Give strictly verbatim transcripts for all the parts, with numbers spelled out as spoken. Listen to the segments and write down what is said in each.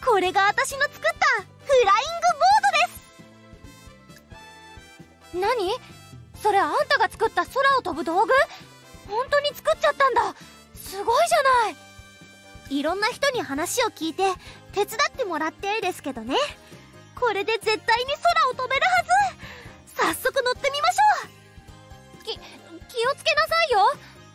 これが私の作ったフライングボードです。何？それあんたが作った空を飛ぶ道具？本当に作っちゃったんだ。すごいじゃない。いろんな人に話を聞いて手伝ってもらってですけどね。これで絶対に空を飛べるはず。早速乗ってみましょう。き、気をつけなさいよ。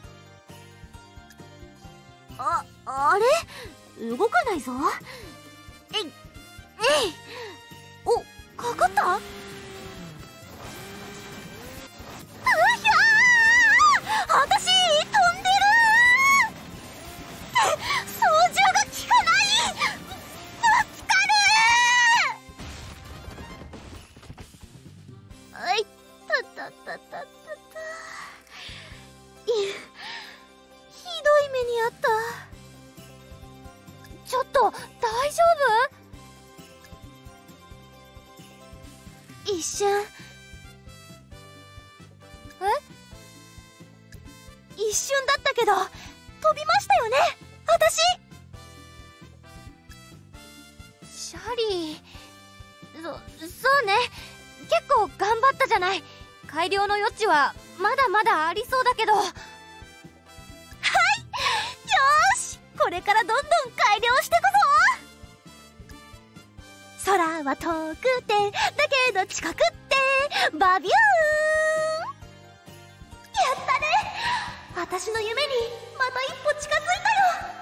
あ、あれ？動かないぞ。えい、えい。お、かかった？うひゃー！私、飛んでるー！操縦が効かない！ぶつかるー！あいたたたたたた。い、ひどい目にあった。ちょっと大丈夫？一瞬。え？一瞬だったけど飛びましたよね、私。シャリー、そ、そうね。結構頑張ったじゃない。改良の余地はまだまだありそうだけど。はい、よーし、これからどんどん改良していくぞ。空は遠くてだけど近くってバビューン。やったね。私の夢にまた一歩近づいたよ。